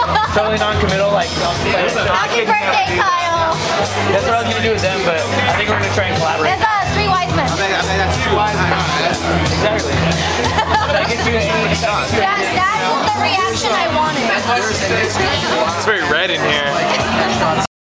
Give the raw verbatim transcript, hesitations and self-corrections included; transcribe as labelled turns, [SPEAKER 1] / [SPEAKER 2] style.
[SPEAKER 1] totally non-committal, like,
[SPEAKER 2] Happy birthday, Kyle.
[SPEAKER 1] That's what I was gonna do with them, but I think we're gonna try and collaborate.
[SPEAKER 2] That's uh, three wise men.
[SPEAKER 3] I think, I think that's too wise.
[SPEAKER 1] Exactly. Did I get you any shots?
[SPEAKER 2] That, that was the reaction I wanted.
[SPEAKER 4] It's very red in here.